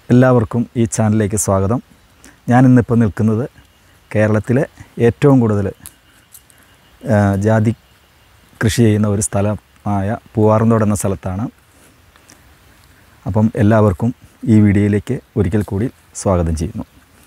എല്ലാവർക്കും ഈ ചാനലിലേക്ക് സ്വാഗതം. ഞാൻ ഇന്നിപ്പോൾ നിൽക്കുന്നത് കേരളത്തിലെ ഏറ്റവും കൂടുതൽ ജാതി കൃഷി ചെയ്യുന്ന ഒരു സ്ഥലമായ പൂവാറന്തോട് എന്ന സ്ഥലത്താണ്. അപ്പം എല്ലാവർക്കും ഈ വീഡിയോയിലേക്ക് ഒരിക്കൽ കൂടി സ്വാഗതം ചെയ്യുന്നു.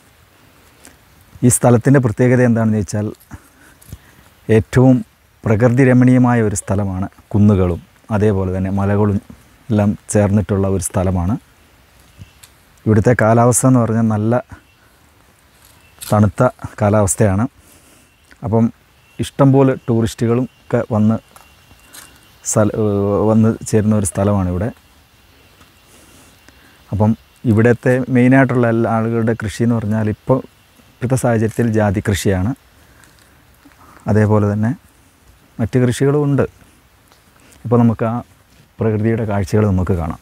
ഈ സ്ഥലത്തിൻ്റെ പ്രത്യേകത എന്താണെന്ന് വെച്ചാൽ ഏറ്റവും പ്രകൃതി രമണീയമായ ഒരു സ്ഥലമാണ്. കുന്നുകളും അതേപോലെ തന്നെ മലകളും എല്ലാം ചേർന്നിട്ടുള്ള ഒരു സ്ഥലമാണ്. ഇവിടുത്തെ കാലാവസ്ഥ എന്ന് പറഞ്ഞാൽ നല്ല തണുത്ത കാലാവസ്ഥയാണ്. അപ്പം ഇഷ്ടംപോലെ ടൂറിസ്റ്റുകളും ഒക്കെ വന്ന് ചേരുന്ന ഒരു സ്ഥലമാണ് ഇവിടെ. അപ്പം ഇവിടുത്തെ മെയിനായിട്ടുള്ള എല്ലാ ആളുകളുടെ കൃഷി എന്ന് പറഞ്ഞാൽ ഇപ്പോഴത്തെ സാഹചര്യത്തിൽ ജാതി കൃഷിയാണ്. അതേപോലെ തന്നെ മറ്റ് കൃഷികളും ഉണ്ട്. ഇപ്പോൾ നമുക്ക് ആ പ്രകൃതിയുടെ കാഴ്ചകൾ നമുക്ക് കാണാം.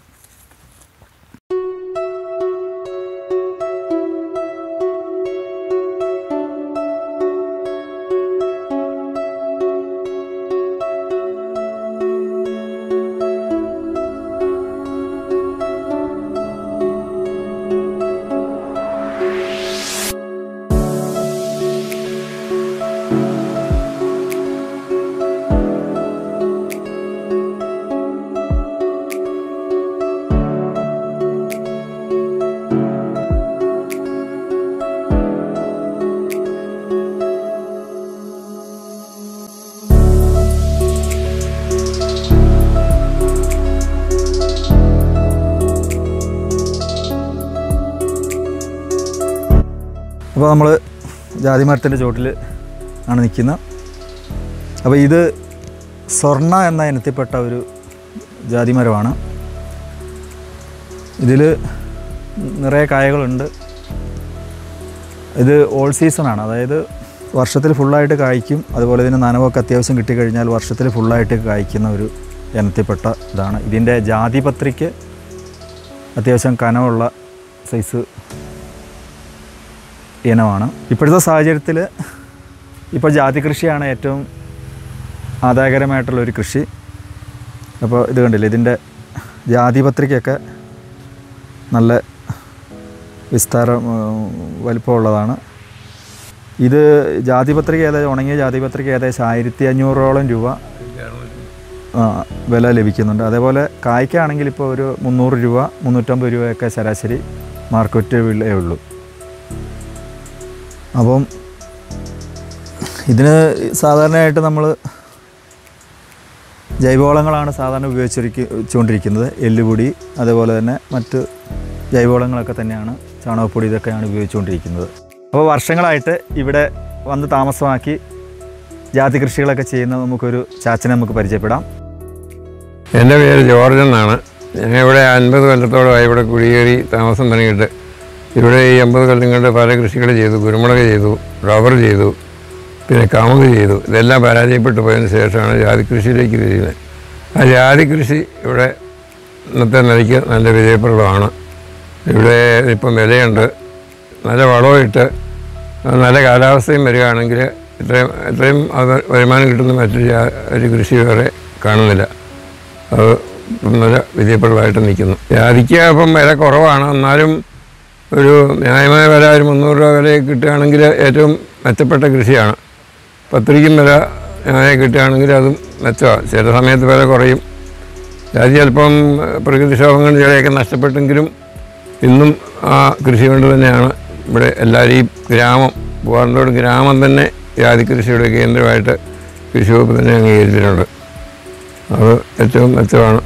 അപ്പോൾ നമ്മൾ ജാതിമരത്തിൻ്റെ ചുവട്ടിൽ ആണ് നിൽക്കുന്നത്. അപ്പോൾ ഇത് സ്വർണ്ണ എന്ന ഇനത്തിൽപ്പെട്ട ഒരു ജാതിമരമാണ്. ഇതിൽ നിറയെ കായകളുണ്ട്. ഇത് ഓൾ സീസണാണ്, അതായത് വർഷത്തിൽ ഫുള്ളായിട്ട് കായ്ക്കും. അതുപോലെ ഇതിന് നനവൊക്കെ അത്യാവശ്യം കിട്ടിക്കഴിഞ്ഞാൽ വർഷത്തിൽ ഫുള്ളായിട്ട് കായ്ക്കുന്ന ഒരു ഇനത്തിൽപ്പെട്ട ഇതാണ്. ഇതിൻ്റെ ജാതിപത്രിക്ക് അത്യാവശ്യം കനമുള്ള സൈസ് ഇനമാണ്. ഇപ്പോഴത്തെ സാഹചര്യത്തിൽ ഇപ്പോൾ ജാതി കൃഷിയാണ് ഏറ്റവും ആദായകരമായിട്ടുള്ളൊരു കൃഷി. അപ്പോൾ ഇത് കണ്ടില്ലേ, ഇതിൻ്റെ ജാതിപത്രിക്കൊക്കെ നല്ല വലിപ്പമുള്ളതാണ്. ഇത് ജാതിപത്രിക ഉണങ്ങിയ ജാതിപത്രിക ഏകദേശം 1500 രൂപ വില ലഭിക്കുന്നുണ്ട്. അതേപോലെ കായ്ക്കാണെങ്കിൽ ഇപ്പോൾ ഒരു 300 രൂപ 350 രൂപയൊക്കെ ശരാശരി മാർക്കറ്റ് വിലയേ ഉള്ളൂ. അപ്പം ഇതിന് സാധാരണയായിട്ട് നമ്മൾ ജൈവവളങ്ങളാണ് സാധാരണ ഉപയോഗിച്ചുകൊണ്ടിരിക്കുന്നത്. എല്ലുപൊടി അതേപോലെ തന്നെ മറ്റ് ജൈവവളങ്ങളൊക്കെ തന്നെയാണ്, ചാണകപ്പൊടി ഇതൊക്കെയാണ് ഉപയോഗിച്ചുകൊണ്ടിരിക്കുന്നത്. അപ്പോൾ വർഷങ്ങളായിട്ട് ഇവിടെ വന്ന് താമസമാക്കി ജാതി കൃഷികളൊക്കെ ചെയ്യുന്ന നമുക്കൊരു ചാച്ചനെ നമുക്ക് പരിചയപ്പെടാം. എൻ്റെ പേര് ജോർജ് എന്നാണ്. ഞാൻ ഇവിടെ 50 കൊല്ലത്തോളമായി ഇവിടെ കുടിയേറി താമസം തുടങ്ങിയിട്ട്. ഇവിടെ ഈ 50 കൊല്ലം കൊണ്ട് പല കൃഷികൾ ചെയ്തു. കുരുമുളക് ചെയ്തു, റബ്ബർ ചെയ്തു, പിന്നെ കമുക് ചെയ്തു. ഇതെല്ലാം പരാജയപ്പെട്ടു പോയതിന് ശേഷമാണ് ജാതി കൃഷിയിലേക്ക് തിരിയുന്നത്. ആ ജാതി കൃഷി ഇവിടെ ഇന്നത്തെ നിലയ്ക്ക് നല്ല വിജയപ്രദമാണ്. ഇവിടെ ഇപ്പം വിലയുണ്ട്. നല്ല വളമിട്ട് നല്ല കാലാവസ്ഥയും വരികയാണെങ്കിൽ ഇത്രയും വരുമാനം കിട്ടുന്ന മറ്റൊരു കൃഷി വേറെ കാണുന്നില്ല. അത് നല്ല വിജയപ്രദമായിട്ട് നിൽക്കുന്നു. ജാതിക്ക് ഇപ്പം വില കുറവാണ്. എന്നാലും ഒരു ന്യായമായ വില ഒരു 300 രൂപ വില കിട്ടുകയാണെങ്കിൽ ഏറ്റവും മെച്ചപ്പെട്ട കൃഷിയാണ്. പത്രിക്കും വില ന്യായം കിട്ടുകയാണെങ്കിൽ അതും മെച്ചമാണ്. ചില സമയത്ത് വില കുറയും. ജാതി ചിലപ്പം പ്രകൃതിക്ഷോഭങ്ങൾ ചിലയൊക്കെ നഷ്ടപ്പെട്ടെങ്കിലും ഇന്നും ആ കൃഷി കൊണ്ട് തന്നെയാണ് ഇവിടെ എല്ലാവരും ഈ പൂവാറന്തോട് ഗ്രാമം തന്നെ ജാതി കൃഷിയുടെ കേന്ദ്രമായിട്ട് കൃഷി വകുപ്പ് തന്നെ അംഗീകരിച്ചിട്ടുണ്ട്. അത് ഏറ്റവും മെച്ചമാണ്.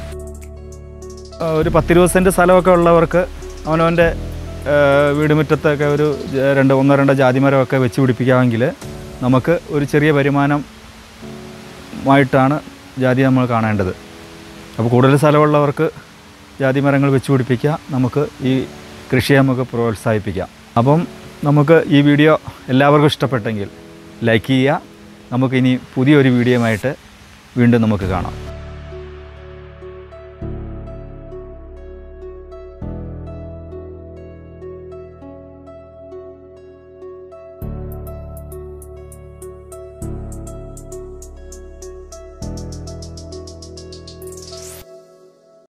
ഒരു 10-20 സെൻറ്റ് സ്ഥലമൊക്കെ ഉള്ളവർക്ക് അവനവൻ്റെ വീടുമുറ്റത്തൊക്കെ ഒരു 1-2 ജാതിമരമൊക്കെ വെച്ച് പിടിപ്പിക്കാമെങ്കിൽ നമുക്ക് ഒരു ചെറിയ വരുമാനമായിട്ടാണ് ജാതി നമ്മൾ കാണേണ്ടത്. അപ്പോൾ കൂടുതൽ സ്ഥലമുള്ളവർക്ക് ജാതി മരങ്ങൾ വെച്ച് പിടിപ്പിക്കുക. നമുക്ക് ഈ കൃഷിയെ നമുക്ക് പ്രോത്സാഹിപ്പിക്കാം. അപ്പം നമുക്ക് ഈ വീഡിയോ എല്ലാവർക്കും ഇഷ്ടപ്പെട്ടെങ്കിൽ ലൈക്ക് ചെയ്യുക. നമുക്കിനി പുതിയൊരു വീഡിയോയുമായിട്ട് വീണ്ടും നമുക്ക് കാണാം.